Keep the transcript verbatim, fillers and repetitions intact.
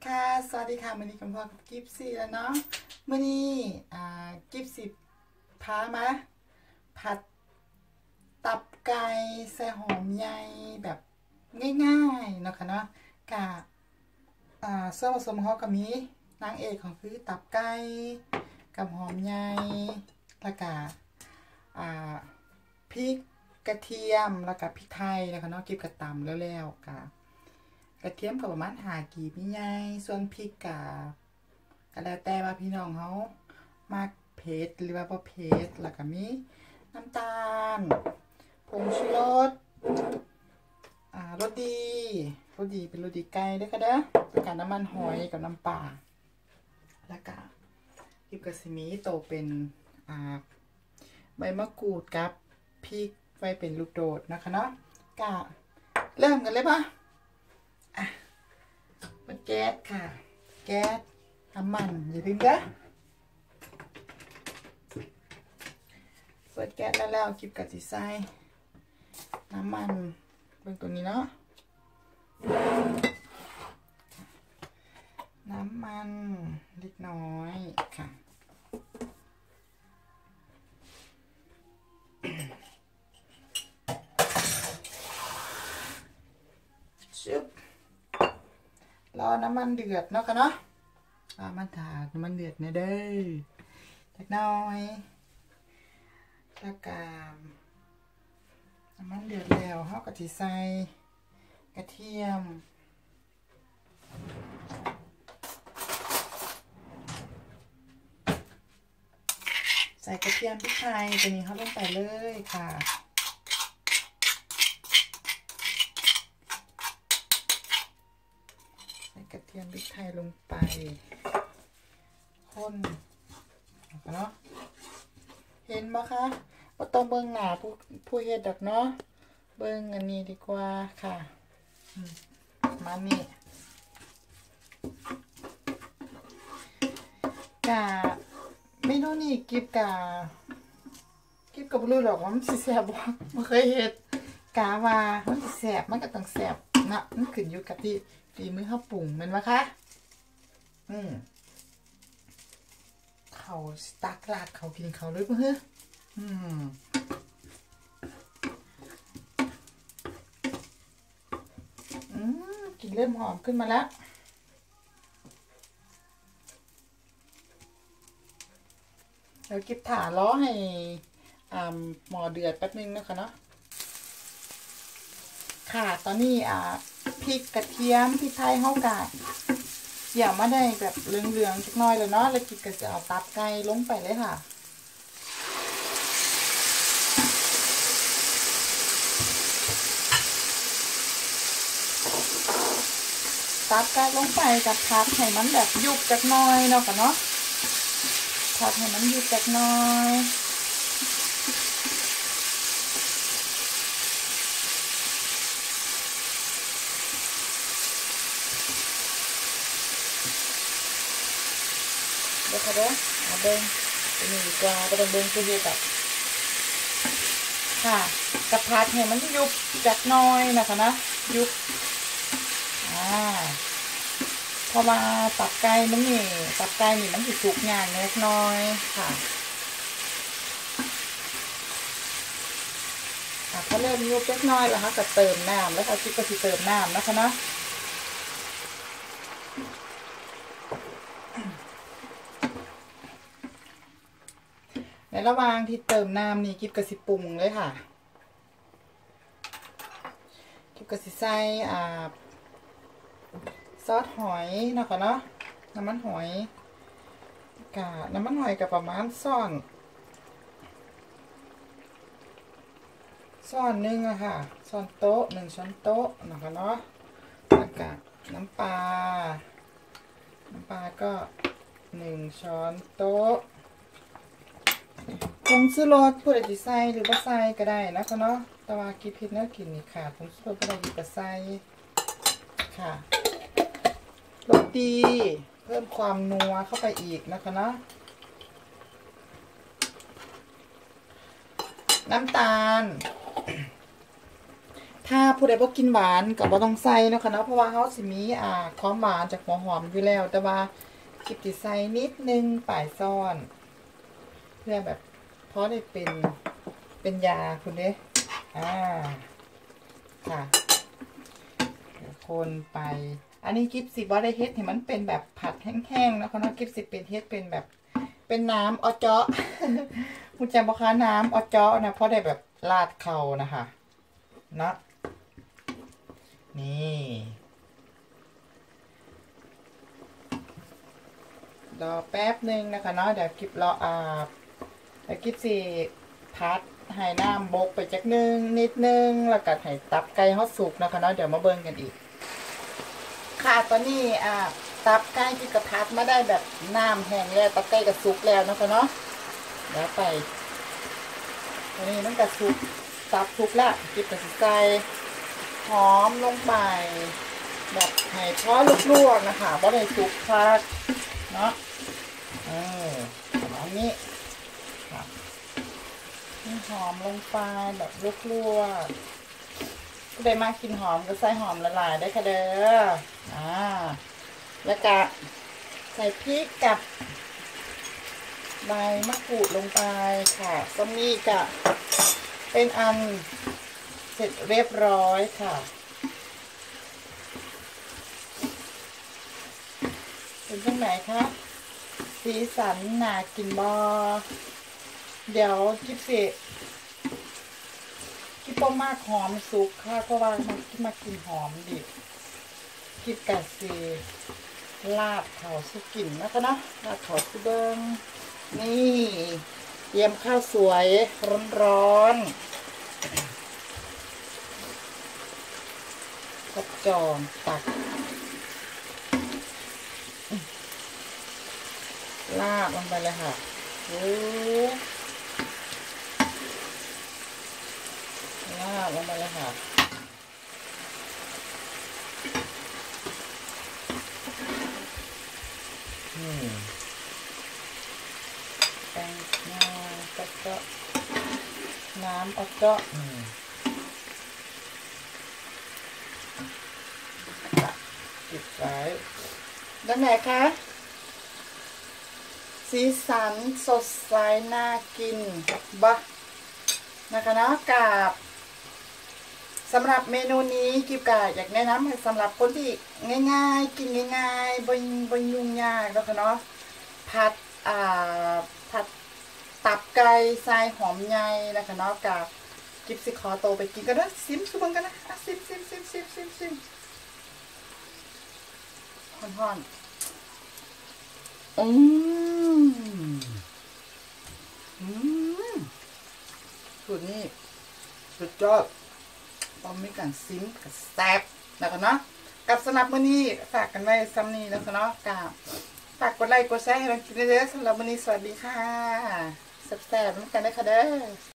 ค่ะสวัสดีค่ะมื่อนี้กำพอกับกิฟซี่แล้วเนาะมื่อนี้อ่ากิฟซี่พามาผัดตับไก่ใส่หอมใหญ่แบบง่ายๆเนาะค่ะเนาะกะอ่าส่วนผสมของเขาก็มีนางเอกของคือตับไก่กับหอมใหญ่แล้วก็อ่าพริกกระเทียมแล้วก็พริกไทยนะคะเนาะกิฟกระตำแล้วๆกะกระเทียมกับประมาณหากีบใหญ่ส่วนพริกกะก็แล้วแต่ว่าพี่น้องเขามากเผ็ดหรือว่าบ่เผ็ดแล้วก็มีน้ำตาลผงชูรสอ่ารสดีรสดีเป็นรสดีไก่ด้วยค่ะเด้อแล้วก็น้ำมันหอยกับน้ำปลาแล้วก็กิบกระสิมีโตเป็นอ่าใบมะกรูดกับพริกไว้เป็นลูกโดดนะคะเนาะก็เริ่มกันเลยปะอ่ะมันแก๊สค่ะแก๊สน้ำมันอย่าลืมนะเปิดแก๊สแล้วแล้วกิบกระสิใส่น้ำมันเบิ่งตัวนี้เนาะน้ำมันเล็กน้อยค่ะชุบรอน้ำมันเดือดเนาะค่ะเนาะรอมันถาดน้ำมันเดือดเนี่ยเด้อเล็กน้อยแล้วก็น้ำมันเดือดแล้วเขาก็จะใส่กระเทียมใส่กระเทียมพริกไทยตัวนี้เขาลงไปเลยค่ะใส่กระเทียมพริกไทยลงไปคนเนาะเห็นไหมคะว่าต้องเบิ้งหนาผู้ผู้เฮ็ดดอกเนาะเบิ้งอันนี้ดีกว่าค่ะมานี่กะเมนูนี้กิบกะกิบกับรู้หรอกว่ามันสิแซ่บบ่ไม่เคยเฮ็ดกะว่ามันสิแซ่บมันก็ต้องแซ่บนะมันขึ้นอยู่กับที่ฝีมือเขาปรุงแม่นบ่คะอืมเขาสตาร์กลาดเขากินเขาเลยป่ะเฮ้ยอืมอืมกลิ่นเริ่มหอมขึ้นมาแล้วเดี๋ยวกิบถาล้อให้อ่าหม้อเดือดแป๊บนึงนะคะเนาะค่ะตอนนี้อ่าพริกกระเทียมพริกไทยเข้ากะอย่ามาได้แบบเหลืองๆสักหน่อยเลยเนาะแล้วกิบก็จะเอาตับไก่ลงไปเลยค่ะตับไก่ลงไปกับผัดให้มันแบบยุบจักหน่อยเนาะค่ะเนาะผัดให้มันยุบจักหน่อยเดี๋ยวค่ะเด้อเอาเบิ้งตัวนี้ดีกว่าก็ต้องเบิ้งตัวเดียวกับค่ะกับผัดให้มันยุบจักหน่อยนะคะนะยุบอ่าพอมาตับไก่มันนี่ตับไก่นี่มันสิสุกงานเล็กน้อยค่ะพอเริ่มยุบเล็กน้อยแล้วค่ะก็เติมน้ำแล้วค่ะคิดก็สิเติมน้ำนะคะนะในระหว่างที่เติมน้ำนี่กิบกระสิปรุงเลยค่ะกิบกระสิใส่อ่าซอสหอยนะคะเนาะน้ำมันหอยกะน้ำมันหอยกับประมาณซ่อนซ่อนหนึ่งอะค่ะซ่อนโต๊ะหนึ่งช้อนโต๊ะนะคะเนาะแล้วก็น้ำปลาน้ำปลาก็หนึ่งช้อนโต๊ะผงชูรสผู้ใดจะใส่หรือว่าใส่ก็ได้นะคะเนาะแต่ว่ากินเผ็ดน่ากินนี่ค่ะผงชูรสผู้ใดจะใส่ค่ะรสดีเพิ่มความนัวเข้าไปอีกนะคะเนาะน้ำตาลถ้าผู้ใดบ่กินหวานก็บ่ต้องใส่เนาะค่ะเนาะเพราะว่าเขาสิมีอ่าความหวานจากหัวหอมอยู่แล้วแต่ว่าคิดสิใส่นิดนึงปลายซ่อนเพื่อแบบเพราะได้เป็นเป็นยาคุณเด้อ่าค่ะคนไปอันนี้กิฟสิบ่ได้เฮ็ดให้มันเป็นแบบผัดแห้งๆนะคะเนาะกิฟสิเป็นเฮ็ดเป็นแบบเป็นน้ำออเจาะคุณจำบ่คะน้ำออเจาะนะเพราะได้แบบราดเข่านะคะเนาะนี่รอแป๊บหนึ่งนะคะเนาะเดี๋ยวกิบรออาบเดี๋ยวกิบสิพัดให้น้ำบกไปจักนึงนิดนึงแล้วก็ให้ตับไก่ฮอดสุกนะคะเนาะเดี๋ยวมาเบิ่งกันอีกค่ะตอนนี้อ่าตับไก่ที่กระพัดมาได้แบบน้ำแห้งแล้วตับไก่กระสุกแล้วนะคะเนาะเดี๋ยวไปตอนนี้มันกระสุกตับสุกแล้วกิบกระสุกไก่หอมลงไปแบบให้พอลวกๆนะคะบ่ได้สุกพักเนาะเออประมาณนี้ค่ะนี่หอมลงไปแบบลวกๆก็ได้มากินหอมก็ใส่หอมละลายได้ค่ะเด้ออ่าแล้วก็ใส่พริกกับใบมะกรูดลงไปค่ะก็มีกับเป็นอันเสร็จเรียบร้อยค่ะเป็นจังไหนคะสีสันน่ากินบอเดี๋ยวกิบสิกิบป้อมมากหอมสุกค่ะเพราะว่ามันกิบมากินหอมดิบกิบกะสีลาดเขาสุกินนะคะเนาะลาดเขาสุเบิงนี่เตรียมข้าวสวยร้อนๆกระจองตักลาดลงไปเลยค่ะโอ้ลาดลงไปเลยค่ะอืมแป้งงาตะเกาะน้ำออเจาะอืมปิดไว้ด้านไหนคะสีสันสดใสน่ากินบะนะคะนะกับสำหรับเมนูนี้กิบกาอยากแนะนำให้สำหรับคนที่ง่ายๆกินง่ายๆบนบนยุ่งยากนะคะเนาะผัดอ่าผัดตับไก่ใส่หอมใหญ่นะคะเนาะกับกิบสิขอโตไปกินกันนะซิมสุบังกันนะซิมซิมซิมซิมซิมซิมห่อนๆอืมอืมสูตรนี้สุดยอดต้องมีการซิมกับแซ่บนะคะเนาะกับสำหรับมื้อนี้ฝากกันไว้ซ้ำนี้นะคะเนาะกับฝากกดไลค์กดแชร์ให้เรากินเยอะๆสำหรับมื้อนี้สวัสดีค่ะแซ่บๆเหมือนกันนะคะเด้อ